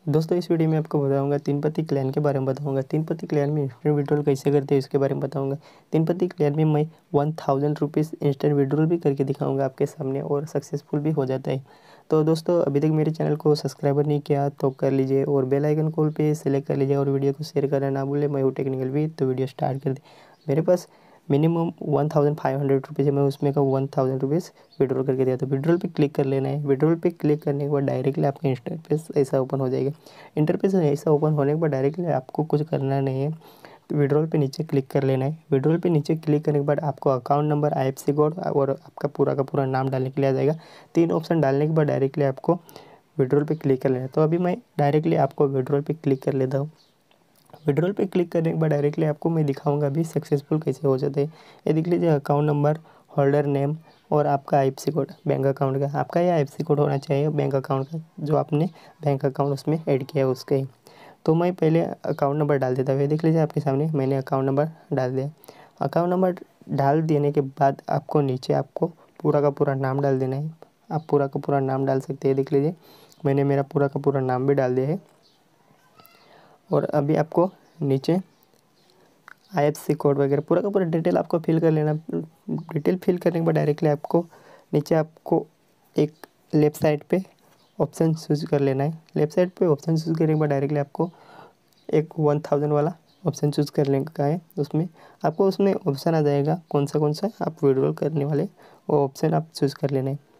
दोस्तों इस वीडियो में आपको बताऊंगा तीन पत्ती क्लैन के बारे में बताऊंगा। तीन पत्ती क्लैन में इंस्टेंट विड्रॉल कैसे करते हैं इसके बारे में बताऊंगा। तीन पत्ती क्लैन में मैं 1000 रुपीज़ इंस्टेंट विड्रॉल भी करके दिखाऊंगा आपके सामने और सक्सेसफुल भी हो जाता है। तो दोस्तों अभी तक मेरे चैनल को सब्सक्राइबर नहीं किया तो कर लीजिए और बेल आइकन कॉल पे सेलेक्ट कर लीजिए और वीडियो को शेयर करना ना भूलें। मैं हूँ टेक्निकल भी, तो वीडियो स्टार्ट कर दे। मेरे पास मिनिमम 1500 है, मैं उसमें का 1000 रुपीज़ विड्रॉल करके दिया। तो विड्रॉल पे क्लिक कर लेना है। विड्रॉल पे क्लिक करने के बाद डायरेक्टली आपका इंटरफेस ऐसा ओपन हो जाएगा। इंटरफेस ऐसा ओपन होने के बाद डायरेक्टली आपको कुछ करना नहीं है, विड्रॉल पे नीचे क्लिक कर लेना है। विड्रॉल पे नीचे क्लिक करने के बाद आपको अकाउंट नंबर, IFSC कोड और आपका पूरा का पूरा नाम डालने के लिए आ जाएगा। तीन ऑप्शन डालने के बाद डायरेक्टली आपको विड्रॉल पे क्लिक कर लेना है। तो अभी मैं डायरेक्टली आपको विड्रॉल पे क्लिक कर लेता हूँ। विड्रॉल पे क्लिक करने के बाद डायरेक्टली आपको मैं दिखाऊंगा अभी सक्सेसफुल कैसे हो जाते हैं। ये देख लीजिए, अकाउंट नंबर, होल्डर नेम और आपका IFSC कोड, बैंक अकाउंट का आपका ये IFSC कोड होना चाहिए बैंक अकाउंट का, जो आपने बैंक अकाउंट उसमें ऐड किया है उसका ही। तो मैं पहले अकाउंट नंबर डाल देता हूँ। ये देख लीजिए आपके सामने मैंने अकाउंट नंबर डाल दिया। अकाउंट नंबर डाल देने के बाद आपको नीचे आपको पूरा का पूरा नाम डाल देना है। आप पूरा का पूरा नाम डाल सकते हैं। देख लीजिए मैंने मेरा पूरा का पूरा नाम भी डाल दिया है। और अभी आपको नीचे IFSC कोड वगैरह पूरा का पूरा डिटेल आपको फिल कर लेना। डिटेल फिल करने के बाद डायरेक्टली आपको नीचे आपको एक लेफ़्ट साइड पे ऑप्शन चूज़ कर लेना है। लेफ़्ट साइड पे ऑप्शन चूज़ करने के बाद डायरेक्टली आपको एक 1000 वाला ऑप्शन चूज़ करने का है। उसमें ऑप्शन आ जाएगा कौन सा आप विड्रॉल करने वाले, वो ऑप्शन आप चूज़ कर लेना है।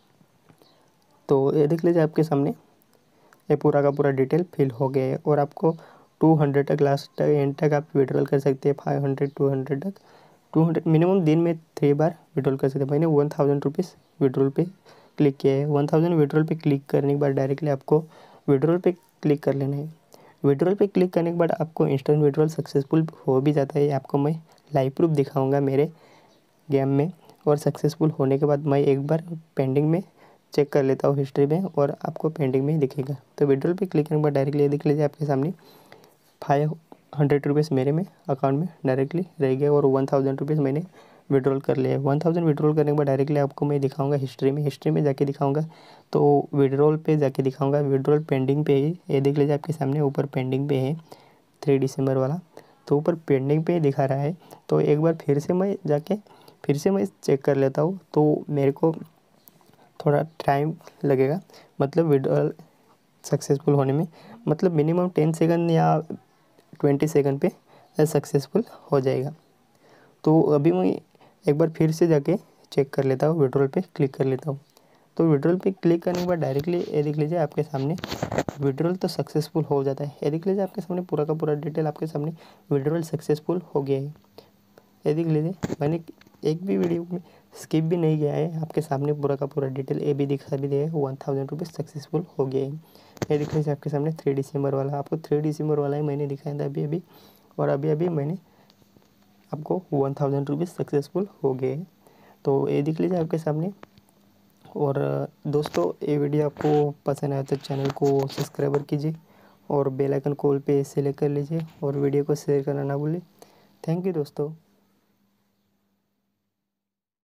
तो ये देख लीजिए आपके सामने ये पूरा का पूरा डिटेल फिल हो गया है और आपको 200 तक लास्ट तक एंड तक आप विड्रॉल कर सकते हैं। 500 200 तक 200 मिनिमम दिन में 3 बार विड्रॉल कर सकते हैं। मैंने 1000 रुपीज़ विड्रॉल पे क्लिक किया है। 1000 विड्रॉल पे क्लिक करने के बाद डायरेक्टली आपको विड्रॉल पे क्लिक कर लेना है। विड्रॉल पे क्लिक करने के बाद आपको इंस्टेंट विड्रॉल सक्सेसफुल हो भी जाता है। आपको मैं लाइव प्रूफ दिखाऊँगा मेरे गेम में। और सक्सेसफुल होने के बाद मैं एक बार पेंडिंग में चेक कर लेता हूँ हिस्ट्री में और आपको पेंडिंग में दिखेगा। तो विड्रॉल पे क्लिक करने के बाद डायरेक्टली देख लीजिए आपके सामने 500 रुपीज़ मेरे में अकाउंट में डायरेक्टली रह गए और 1000 रुपीज़ मैंने विड्रॉल कर लिया है। 1000 विड्रॉल करने के बाद डायरेक्टली आपको मैं दिखाऊंगा हिस्ट्री में जाके दिखाऊंगा। तो विड्रॉल पे जाके दिखाऊंगा, विड्रॉल पेंडिंग पे ही ये देख लीजिए आपके सामने ऊपर पेंडिंग पे है 3 दिसंबर वाला, तो ऊपर पेंडिंग पे दिखा रहा है। तो एक बार फिर से मैं चेक कर लेता हूँ। तो मेरे को थोड़ा टाइम लगेगा, मतलब विड्रॉल सक्सेसफुल होने में, मतलब मिनिमम 10 सेकंड या 20 सेकंड पे सक्सेसफुल हो जाएगा। तो अभी मैं एक बार फिर से जाके चेक कर लेता हूँ, विड्रॉल पे क्लिक कर लेता हूँ। तो विड्रॉल पे क्लिक करने के बाद डायरेक्टली ये देख लीजिए आपके सामने विड्रॉल तो सक्सेसफुल हो जाता है। ये देख लीजिए आपके सामने पूरा का पूरा डिटेल आपके सामने विड्रॉल सक्सेसफुल हो गया है। ये देख लीजिए मैंने एक भी वीडियो में स्किप भी नहीं किया है, आपके सामने पूरा का पूरा डिटेल ये भी दिखा भी दिया है। 1000 रुपीज़ सक्सेसफुल हो गए हैं। ये देख लीजिए आपके सामने 3 दिसंबर वाला, आपको 3 दिसंबर वाला ही मैंने दिखाया था अभी और अभी मैंने आपको 1000 रुपीज़ सक्सेसफुल हो गए हैं। तो ये देख लीजिए आपके सामने। और दोस्तों ये वीडियो आपको पसंद आया तो चैनल को सब्सक्राइबर कीजिए और बेल आइकन कॉल पे सेलेक्ट कर लीजिए और वीडियो को शेयर करना ना भूलें। थैंक यू दोस्तों।